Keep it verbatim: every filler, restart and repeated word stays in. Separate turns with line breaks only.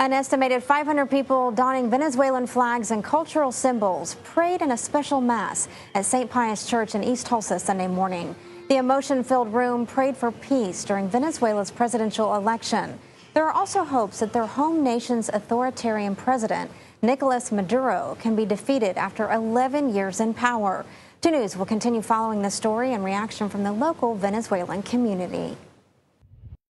An estimated five hundred people donning Venezuelan flags and cultural symbols prayed in a special mass at Saint Pius Church in East Tulsa Sunday morning. The emotion-filled room prayed for peace during Venezuela's presidential election. There are also hopes that their home nation's authoritarian president, Nicolas Maduro, can be defeated after eleven years in power. two News will continue following this story and reaction from the local Venezuelan community.